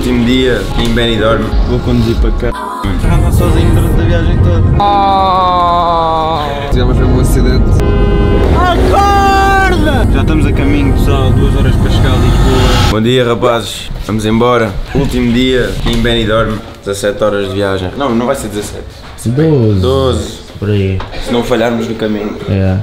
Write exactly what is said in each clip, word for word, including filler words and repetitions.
último dia em Benidorm. Vou conduzir para cá. Já andar sozinho durante a viagem toda. Oh! Tivemos mesmo um acidente. Acorda! Já estamos a caminho, pessoal, duas horas para chegar a Lisboa. Bom dia, rapazes. Vamos embora. Último dia em Benidorm. dezassete horas de viagem. Não, não vai ser dezassete. doze. doze. Por aí. Se não falharmos no caminho. É.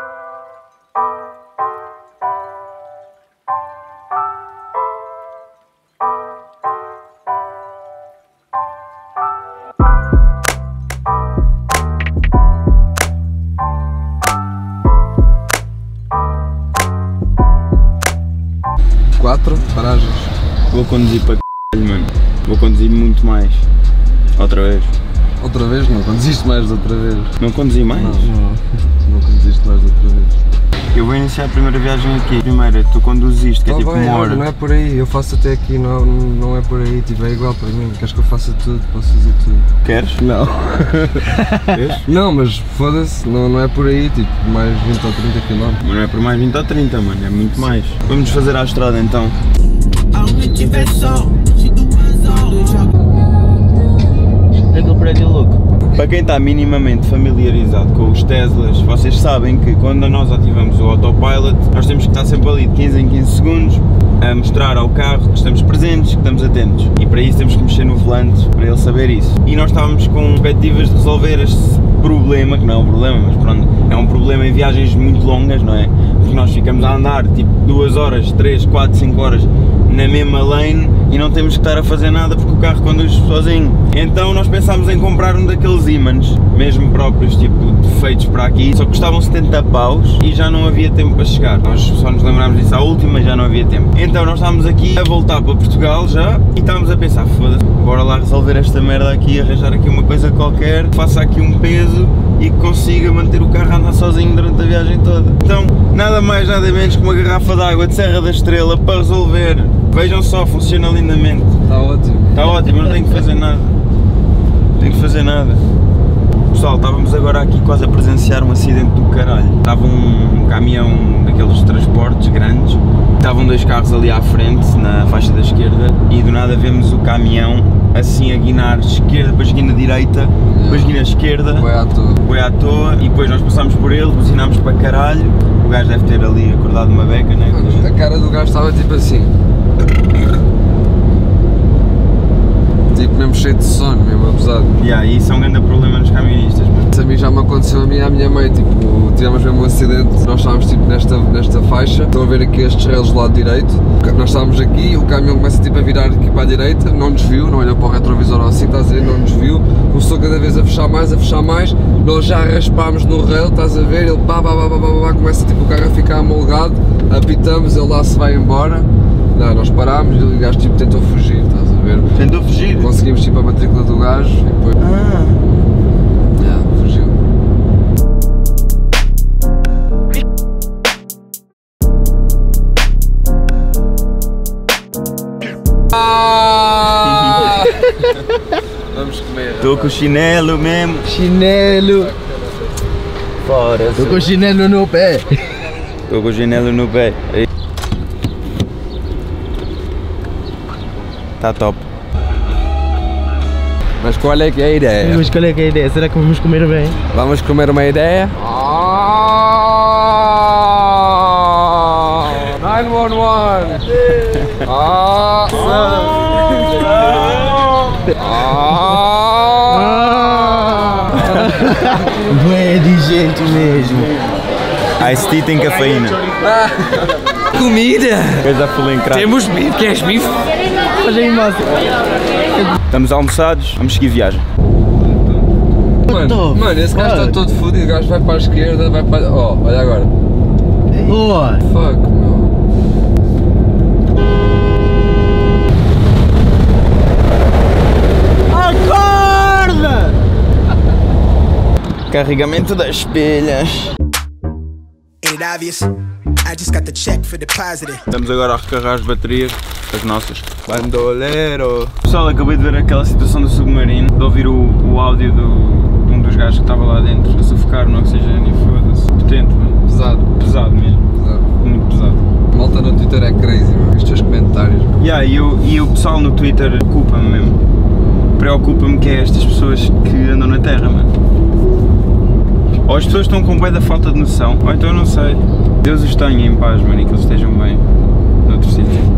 Quatro paragens. Vou conduzir para c***, mano. Vou conduzir muito mais. Outra vez. Outra vez? Não conduziste mais outra vez. Não conduzi mais? Não, não, não conduziste mais outra vez. Eu vou iniciar a primeira viagem aqui. Primeira, tu conduziste, que é Tá tipo bem, uma hora. olha, não é por aí, eu faço até aqui, não, não é por aí, tipo, é igual para mim. Queres que eu faça tudo? Posso fazer tudo. Queres? Não. Queres? Não, mas foda-se, não, não é por aí, tipo, mais vinte ou trinta quilómetros. Mas não é por mais vinte ou trinta, mano, é muito mais. Vamos fazer à estrada então. Aquele prédio louco. Para quem está minimamente familiarizado com os Teslas, vocês sabem que quando nós ativamos o autopilot, nós temos que estar sempre ali de quinze em quinze segundos a mostrar ao carro que estamos presentes, que estamos atentos. E para isso temos que mexer no volante para ele saber isso. E nós estávamos com perspectivas de resolver este problema, que não é um problema, mas pronto, é um problema em viagens muito longas, não é? Porque nós ficamos a andar tipo duas horas, três, quatro, cinco horas na mesma lane e não temos que estar a fazer nada porque o carro conduz sozinho. Então nós pensámos em comprar um daqueles ímãs, mesmo próprios, tipo, feitos para aqui, só que custavam setenta paus e já não havia tempo para chegar. Nós só nos lembrámos disso à última e já não havia tempo. Então nós estávamos aqui a voltar para Portugal já e estávamos a pensar, foda-se, bora lá resolver esta merda aqui, arranjar aqui uma coisa qualquer, faça aqui um peso e que consiga manter o carro a andar sozinho durante a viagem toda. Então, nada mais, nada menos que uma garrafa de água de Serra da Estrela para resolver. Vejam só, funciona lindamente. Está ótimo. Está ótimo, não tenho que fazer nada. Não tenho que fazer nada. Pessoal, estávamos agora aqui quase a presenciar um acidente do caralho. Estava um, um caminhão daqueles transportes grandes, estavam dois carros ali à frente, na faixa da esquerda, e do nada vemos o caminhão assim a guinar esquerda, depois guina direita, yeah. Depois guina esquerda, Foi à toa. foi à toa, e depois nós passámos por ele, buzinámos para caralho. O gajo deve ter ali acordado uma beca, né? A cara do gajo estava tipo assim. Tipo mesmo cheio de sono, mesmo abusado. E yeah, isso é um grande problema nos camionistas, mano. Isso a mim já me aconteceu a mim e à minha mãe, tipo, tivemos mesmo um acidente, nós estávamos tipo nesta, nesta faixa, estão a ver aqui estes rails do lado direito, nós estávamos aqui, o caminhão começa tipo a virar aqui para a direita, não nos viu, não olhou para o retrovisor ou assim, estás a ver, não nos viu, começou cada vez a fechar mais, a fechar mais, nós já raspámos no rail, estás a ver, ele pá, pá, pá, pá, pá, pá, começa tipo o carro a ficar amolgado, apitamos, ele lá se vai embora, não, nós parámos e o gajo tipo tentou fugir, estás a ver. Tentou fugir? Conseguimos tipo a matrícula do gajo e depois... Ah. Yeah, fugiu. Ah! Vamos comer. Estou com o chinelo mesmo. Chinelo. Fora. Estou com o chinelo no pé. Estou com o chinelo no pé. Está top. Mas qual é que é a ideia? Mas qual é que é a ideia? Será que vamos comer bem? Vamos comer uma ideia? Ah! nove um um! Ah! Ah! Bué de gente mesmo. Ice tea tem cafeína. Comida! Coisa full em crack. Temos bife. Queres bife? Faz aí massa. Estamos almoçados, vamos seguir viagem. Mano, mano, esse gajo está todo fodido, o gajo vai para a esquerda, vai para... Oh, olha agora. Boa! Fuck, meu. Acorda! Carregamento das pilhas. Estamos agora a recarregar as baterias, as nossas. Bandolero! Pessoal, acabei de ver aquela situação do submarino, de ouvir o, o áudio do, de um dos gajos que estava lá dentro a sufocar no oxigênio, foda-se. Potente, mano. Pesado. Pesado mesmo. Pesado. Muito pesado. Mal malta no Twitter é crazy, meu. Viste os comentários. Yeah, e, eu, e o pessoal no Twitter preocupa-me mesmo. Preocupa-me que é estas pessoas que andam na terra, mano. Ou as pessoas estão com bué da falta de noção, ou então eu não sei. Deus os tenha em paz, mano, e que eles estejam bem noutro sítio.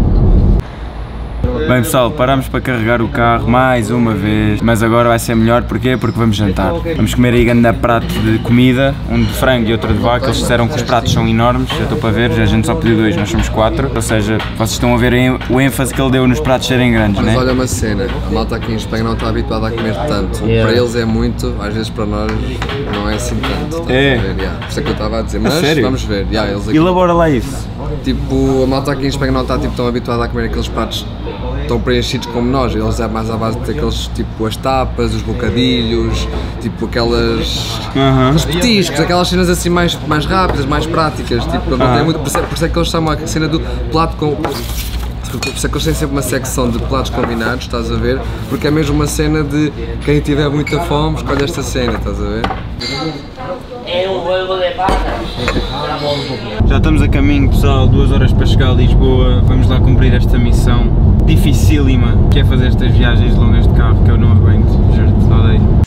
Bem pessoal, paramos para carregar o carro mais uma vez, mas agora vai ser melhor, porquê? Porque vamos jantar. Vamos comer aí grande prato de comida, um de frango e outro de vaca. Eles disseram que os pratos são enormes, já estou para ver, a gente só pediu dois, nós somos quatro. Ou seja, vocês estão a ver o ênfase que ele deu nos pratos serem grandes, Mas né? olha uma cena, a malta aqui em Espanha não está habituada a comer tanto. Yeah. Para eles é muito, às vezes para nós não é assim tanto. Estás É. a ver? Yeah. Por isso é que eu estava a dizer, mas sério? vamos ver. Yeah, eles aqui, Elabora lá isso. tipo, a malta aqui em Espanha não está tipo, tão habituada a comer aqueles pratos tão preenchidos como nós. Eles é mais à base daqueles tipo as tapas, os bocadilhos, tipo aquelas. Aham. Os petiscos, aquelas cenas assim mais, mais rápidas, mais práticas, tipo, não Ah. tem muito, por isso é- por isso é que eles chamam a cena do plato com. Por isso é que eles têm sempre uma secção de platos combinados, estás a ver? Porque é mesmo uma cena de quem tiver muita fome escolhe esta cena, estás a ver? É um juego de patas. Já estamos a caminho, pessoal, duas horas para chegar a Lisboa. Vamos lá cumprir esta missão dificílima, que é fazer estas viagens longas de carro que eu não aguento, juro-te, odeio.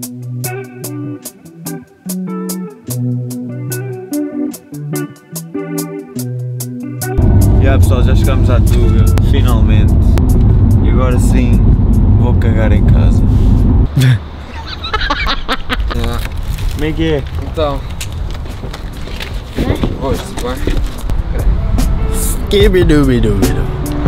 Já pessoal, já chegámos à Tuga, finalmente. E agora sim, vou cagar em casa. Como é que é? Então. Hoje, tudo bem? Skibidubidubidu.